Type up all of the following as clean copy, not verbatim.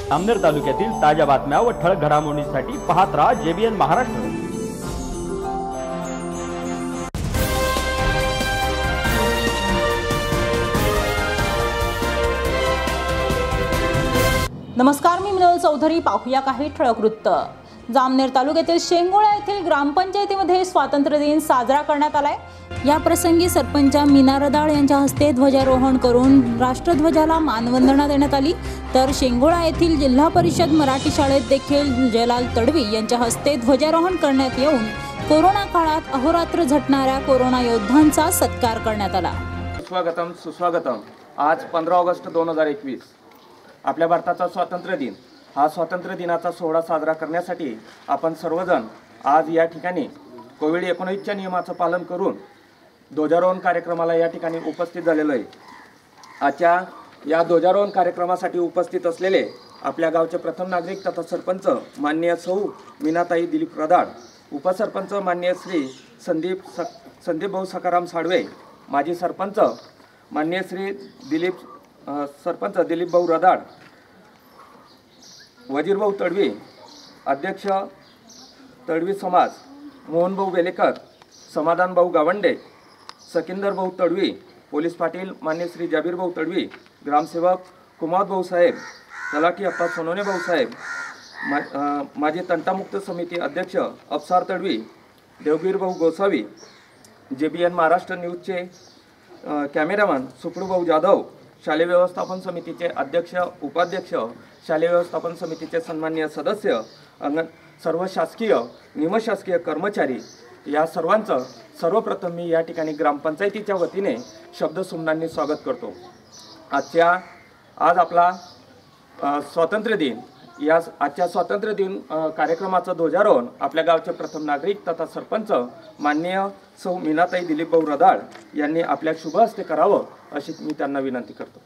जामनेर तालुक्यातील ताज्या बातम्या व ठळक घडामोडींसाठी पाहत राहा JBN महाराष्ट्र। नमस्कार, मी मिनल चौधरी। पाहूया काही ठळक वृत्त। जामनेर तालुक्यातील शेंगोळा येथील ग्रामपंचायतीमध्ये स्वातंत्र्य दिन साजरा करण्यात आलाय। या प्रसंगी सरपंच मीना रदाळ यांच्या हस्ते ध्वजारोहण करून राष्ट्रध्वजाला मानवंदना देण्यात आली। तर शेंगोळा येथील जिल्हा परिषद मराठी शाळेत देखील जलाल तडवी यांच्या हस्ते ध्वजारोहण करण्यात येऊन कोरोना काळात अहोरात्र झटणाऱ्या कोरोना योद्धांचा सत्कार करण्यात आला। स्वागतम सुस्वागतम। आज 15 ऑगस्ट 2021 आपल्या भारताचा स्वातंत्र्य दिन। हा स्वातंत्र्य दिनाचा सोहळा साजरा करण्यासाठी आपण सर्वजण आज या ठिकाणी कोविड-19च्या नियमाचं पालन करून ध्वजारोहण कार्यक्रमाला या ठिकाणी उपस्थित झालेलो आहे। आजच्या या ध्वजारोहण कार्यक्रमासाठी उपस्थित असलेले आपल्या गावचे प्रथम नागरिक तथा सरपंच माननीय सौ मीनाताई दिलीप रदाळ, उपसरपंच माननीय श्री संदीप भाऊ सकाराम साडवे, माजी सरपंच माननीय श्री सरपंच दिलीप भाऊ रदाळ, वजीर भाऊ तडवी, अध्यक्ष तडवी समाज मोहन भाऊ वेलेकर, समाधान भाऊ गावंडे, सकिंदर भाऊ तडवी, पोलीस पाटील मान्य श्री जाबीर भाऊ तडवी, ग्रामसेवक कुमार भाऊ साहेब, तलाठी अप्पा सोनोने भाऊ साहेब, माजी तंटामुक्त समिती अध्यक्ष अफसार तडवी, देवबीर भाऊ गोसावी, JBN महाराष्ट्र न्यूजचे कॅमेरामन सुपडू भाऊ जाधव, शालेय व्यवस्थापन समितीचे अध्यक्ष उपाध्यक्ष, शालेय व्यवस्थापन समितीचे सन्माननीय सदस्य, सर्व शासकीय निमशासकीय कर्मचारी, या सर्वांचं सर्वप्रथम मी या ठिकाणी ग्रामपंचायतीच्या वतीने शब्दसुमनांनी स्वागत करतो। आज आपला स्वातंत्र्य दिन। या आजच्या स्वातंत्र्य दिन कार्यक्रमाचं ध्वजारोहण आपल्या गावचे प्रथम नागरिक तथा सरपंच माननीय सौ मीनाताई दिलीप भाऊ रदाळ यांनी आपल्या शुभ हस्ते करावं अशी मी त्यांना विनंती करतो।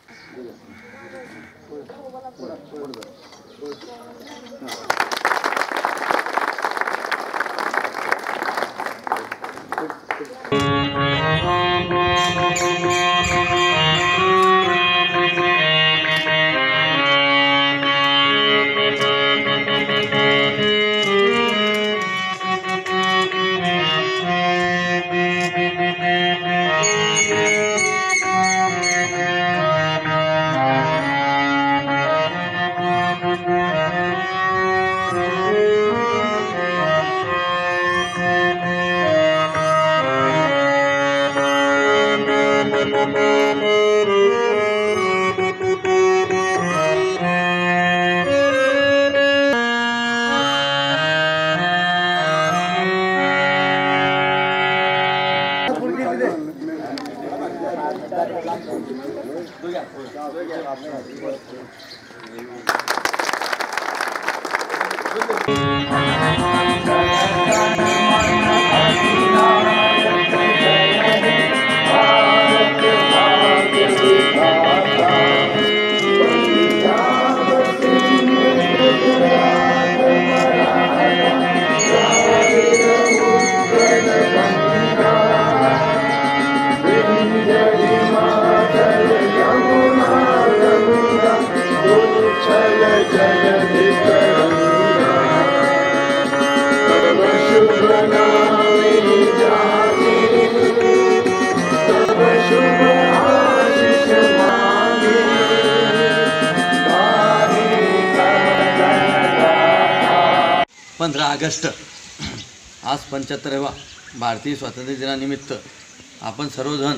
ऑगस्ट आज 75वा भारतीय स्वातंत्र्य दिनानिमित्त आपण सर्वजण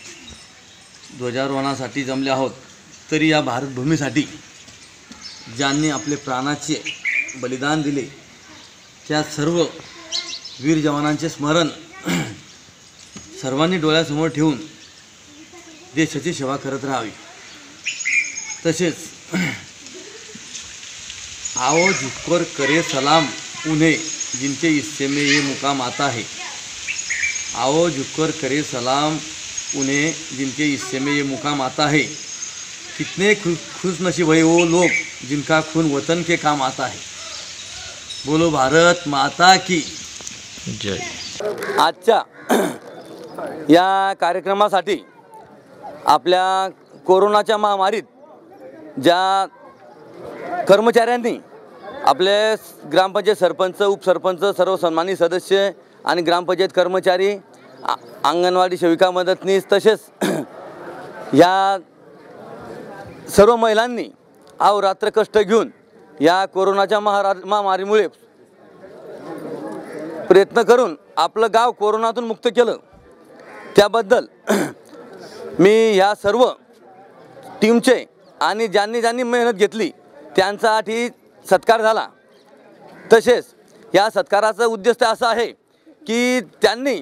ध्वजारोहणासाठी जमले आहोत। तरी या भारतभूमीसाठी ज्यांनी आपले प्राणाचे बलिदान दिले त्या सर्व वीर जवानांचे स्मरण सर्वांनी डोळ्यासमोर ठेवून देशाची सेवा करत राहावी। तसेच आओ झुककर करे सलाम उन्हें जिनके हिस्से में ये मुकाम आता है। आओ झुककर करे सलाम उन्हें जिनके हिस्से में ये मुकाम आता है। कितने खुश नसीब है वो लोग जिनका खून वतन के काम आता है। बोलो भारत माता की जय। आजच्या या कार्यक्रमासाठी आपल्या कोरोनाच्या महामारीत ज्या कर्मचाऱ्यांनी आपले ग्रामपंचायत सरपंच, उपसरपंच, सर्व सन्मानित सदस्य आणि ग्रामपंचायत कर्मचारी, अंगणवाडी सेविका, मदतनीस तसेच या सर्व महिलांनी अहोरात्र कष्ट घेऊन या कोरोनाच्या महामारीमुळे प्रयत्न करून आपलं गाव कोरोनातून मुक्त केलं। त्याबद्दल मी या सर्व टीमचे आणि ज्यांनी मेहनत घेतली त्यांचा आधी सत्कार झाला। तसेच या सत्काराचं उद्दिष्ट असं आहे की त्यांनी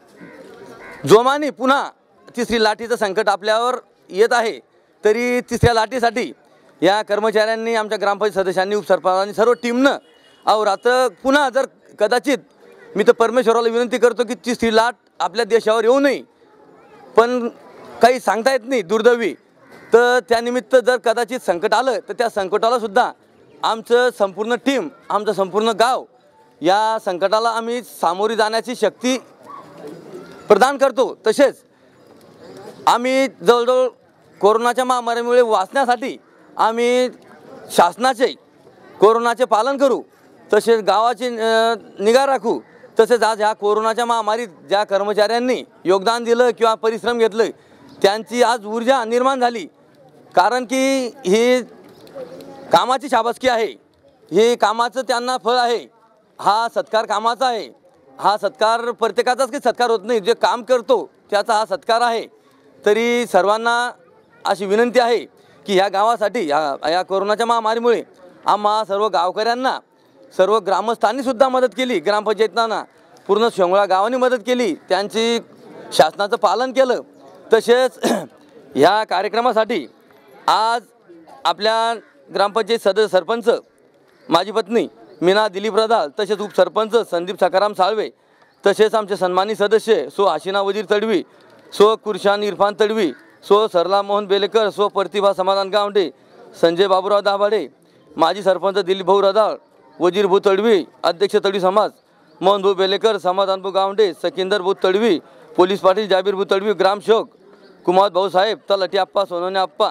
जोमाने पुन्हा तिसरी लाटेचं संकट आपल्यावर येत आहे, तरी तिसऱ्या लाटेसाठी या कर्मचाऱ्यांनी, आमच्या ग्रामपंचायत सदस्यांनी, उपसरपंचांनी, सर्व टीमनं अहोरात्र पुन्हा जर कदाचित मी तर परमेश्वराला विनंती करतो की तिसरी लाट आपल्या देशावर येऊ नये, पण काही सांगता येत नाही दुर्दैवी, तर त्यानिमित्त जर कदाचित संकट आलं तर त्या संकटाला सुद्धा आमचं संपूर्ण टीम, आमचं संपूर्ण गाव या संकटाला आम्ही सामोरी जाण्याची शक्ती प्रदान करतो। तसेच आम्ही जवळजवळ कोरोनाच्या महामारीमुळे वाचण्यासाठी आम्ही शासनाचे कोरोनाचे पालन करू, तसेच गावाची निगा राखू। तसेच आज ह्या कोरोनाच्या महामारीत ज्या कर्मचाऱ्यांनी योगदान दिलं किंवा परिश्रम घेतले त्यांची आज ऊर्जा निर्माण झाली, कारण की ही कामाची शाबासकी आहे, हे कामाचं त्यांना फळ आहे। हा सत्कार कामाचा आहे, हा सत्कार प्रत्येकाचाच काही सत्कार होत नाही, जे काम करतो त्याचा हा सत्कार आहे। तरी सर्वांना अशी विनंती आहे की ह्या गावासाठी या कोरोनाच्या महामारीमुळे आम्हा सर्व गावकऱ्यांना, सर्व ग्रामस्थांनी सुद्धा मदत केली, ग्रामपंचायतांना, पूर्ण शेंगोळा गावांनी मदत केली, त्यांची शासनाचं पालन केलं। तसेच ह्या कार्यक्रमासाठी आज आपल्या ग्रामपंचायत सरपंच, माझी पत्नी मीना दिलीप रदाळ, तसेच उपसरपंच संदीप सकाराम साळवे, तसेच आमचे सन्मानित सदस्य सो आशिना वजीर तडवी, सो कुरशान इरफान तडवी, सो सरला मोहन बेलेकर, सो प्रतिभा समाधान गावंडे, संजय बाबूराव दाभाडे, माजी सरपंच दिलीप भाऊ रदाळ, वजीर भाऊ तडवी, अध्यक्ष तडवी समाज मोहन भाऊ बेलेकर, समाधान भाऊ गावंडे, सकिंदर भाऊ तडवी, पोलीस पाटील जाबीर भाऊ तडवी, ग्रामसेवक कुमार भाऊसाहेब, तलाठी आप्पा, सोनवणे आप्पा,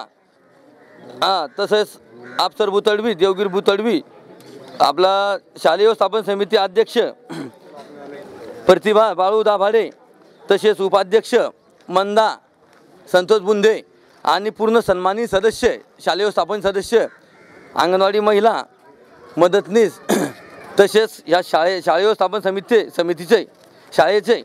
तसेच अफसर भाऊ तडवी, देवगीर भाऊ तडवी, आपला शालेय व्यवस्थापन समिती अध्यक्ष प्रतिभा बाळू दाभाडे, तसेच उपाध्यक्ष मंदा संतोष बुंदे आणि पूर्ण सन्मानित सदस्य, शालेय व्यवस्थापन सदस्य, अंगणवाडी महिला, मदतनीस, तसेच या शाळे व्यवस्थापन समितीचे शाळेचे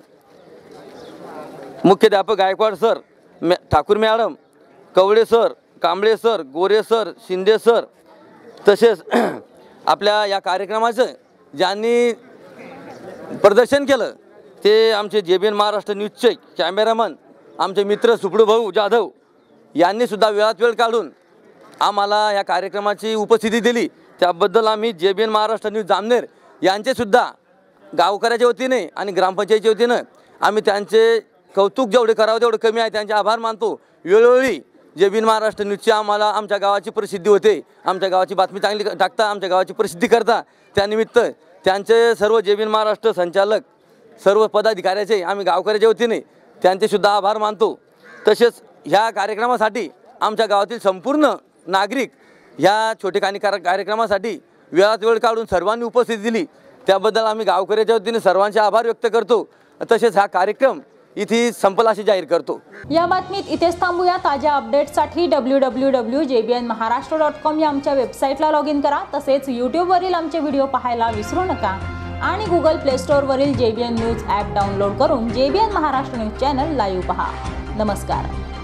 मुख्याध्यापक Gaikwad sir, Thakur madam, Kawade sir, Kamble sir, Gore sir, Shinde sir, तसेच आपल्या या कार्यक्रमाचं ज्यांनी प्रदर्शन केलं ते आमचे JBN महाराष्ट्र न्यूजचे कॅमेरामन, आमचे मित्र सुपडू भाऊ जाधव यांनी सुद्धा वेळात वेळ काढून आम्हाला या कार्यक्रमाची उपस्थिती दिली। त्याबद्दल आम्ही JBN महाराष्ट्र न्यूज जामनेर यांचे सुद्धा गावकऱ्याच्या वतीने आणि ग्रामपंचायतीच्या वतीनं आम्ही त्यांचे कौतुक जेवढे करावं तेवढे कमी आहे, त्यांचे आभार मानतो। वेळोवेळी JBN महाराष्ट्र न्यूजची आम्हाला आमच्या गावाची प्रसिद्धी होते, आमच्या गावाची बातमी चांगली टाकता, आमच्या गावाची प्रसिद्धी करता, त्यानिमित्त त्यांचे सर्व JBN महाराष्ट्र संचालक, सर्व पदाधिकाऱ्याचे आम्ही गावकऱ्याच्या वतीने त्यांचे सुद्धा आभार मानतो। तसेच ह्या कार्यक्रमासाठी आमच्या गावातील संपूर्ण नागरिक ह्या छोटेखानी कार्यक्रमासाठी वेळात वेळ काढून सर्वांनी उपस्थिती दिली, त्याबद्दल आम्ही गावकऱ्याच्या वतीने सर्वांचे आभार व्यक्त करतो। तसेच हा कार्यक्रम इथे संपला असे जाहीर करतो। या बातमीत इथेच थांबूया। ताज्या अपडेट्ससाठी www.jbnmaharashtra.com या आमच्या वेबसाईटला लॉग इन करा। तसेच यूट्यूबवरील आमचे व्हिडिओ पाहायला विसरू नका आणि गुगल प्ले स्टोअरवरील JBN न्यूज ॲप डाउनलोड करून JBN Maharashtra news channel live पहा। नमस्कार।